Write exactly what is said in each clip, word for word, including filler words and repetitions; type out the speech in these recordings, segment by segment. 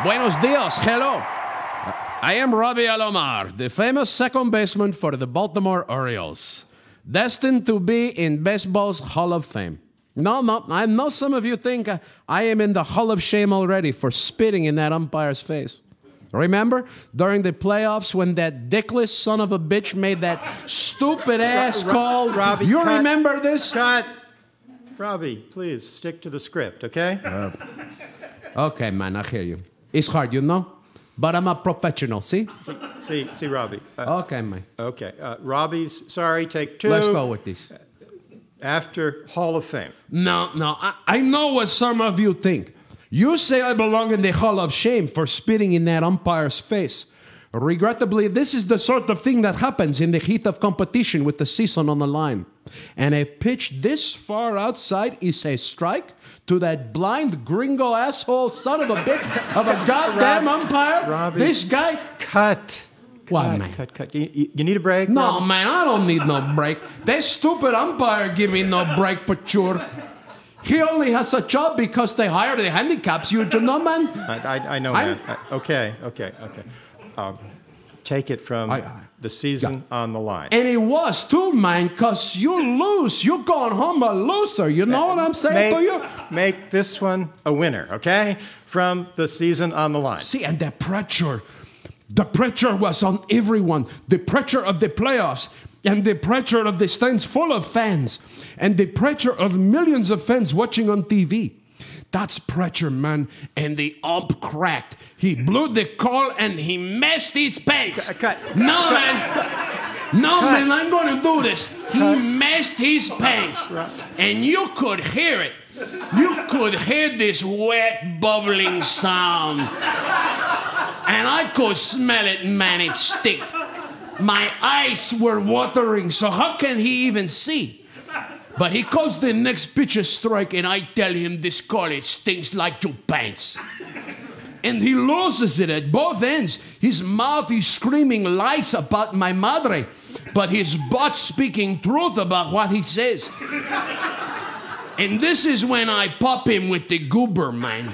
Buenos dias. Hello. I am Robbie Alomar, the famous second baseman for the Baltimore Orioles, destined to be in baseball's Hall of Fame. No, no, I know some of you think uh, I am in the Hall of Shame already for spitting in that umpire's face. Remember during the playoffs when that dickless son of a bitch made that stupid ass Ro- call? Robbie, you cut. remember this? Cut. Robbie, please stick to the script, okay? Uh, okay, man, I hear you. It's hard, you know? But I'm a professional, see? See, see, see Robbie. Uh, okay, man. Okay. Uh, Robbie's, sorry, take two. Let's go with this. After Hall of Fame. No, no, I, I know what some of you think. You say I belong in the Hall of Shame for spitting in that umpire's face. Regrettably, this is the sort of thing that happens in the heat of competition with the season on the line. And a pitch this far outside is a strike to that blind gringo asshole son of a bitch of a goddamn Rob, umpire. Robbie, this guy... Cut. What, cut, man? Cut, cut. You, you, you need a break? No, Robbie? man, I don't need no break. That stupid umpire give me no break for sure. He only has a job because they hire the handicaps. You do know, man? I, I, I know, I'm, man. I, okay, okay, okay. Um, take it from I, I, the season yeah. on the line. And it was too, man, because you lose. You're going home a loser. You know what I'm saying make, to you? Make this one a winner, okay? From the season on the line. See, and the pressure. The pressure was on everyone. The pressure of the playoffs. And the pressure of the stands full of fans. And the pressure of millions of fans watching on T V. That's pressure, man. And the ump cracked. He blew the call and he messed his pants. Cut, cut, no, cut, man. Cut, no, cut. man, I'm going to do this. He Cut. messed his pants. And you could hear it. You could hear this wet, bubbling sound. And I could smell it, man. It sticked. My eyes were watering, so how can he even see? But he calls the next pitch a strike, and I tell him this call, it stinks like two pants. And he loses it at both ends. His mouth is screaming lies about my madre, but his butt speaking truth about what he says. And this is when I pop him with the goober, man.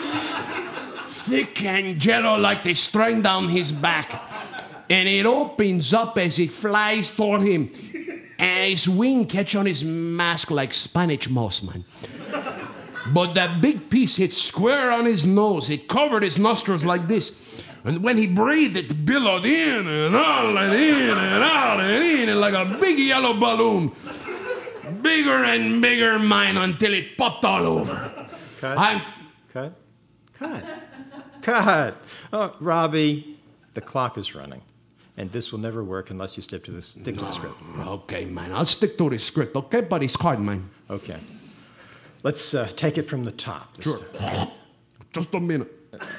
Thick and yellow like they strain down his back. And it opens up as it flies toward him. And his wing catch on his mask like Spanish moss, man. But that big piece hit square on his nose. It covered his nostrils like this. And when he breathed, it billowed in and out and in and out and in and like a big yellow balloon. Bigger and bigger, mine, until it popped all over. Cut. I'm... Cut. Cut. Cut. Oh, Robbie, the clock is running. And this will never work unless you stick to the, stick no. to the script. Okay, man. I'll stick to the script, okay? But it's hard, man. Okay. Let's uh, take it from the top. This Sure. time. Just a minute.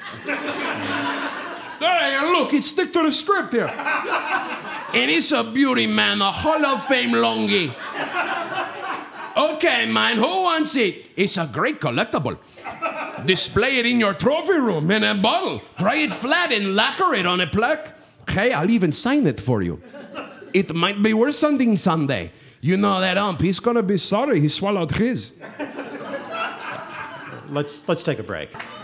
Hey, look, it's stick to the script here. And it's a beauty, man. A Hall of Fame longie. Okay, man, who wants it? It's a great collectible. Display it in your trophy room in a bottle. Try it flat and lacquer it on a plaque. Hey, I'll even sign it for you. It might be worth something someday. You know that ump, he's gonna be sorry he swallowed his. Let's, let's take a break.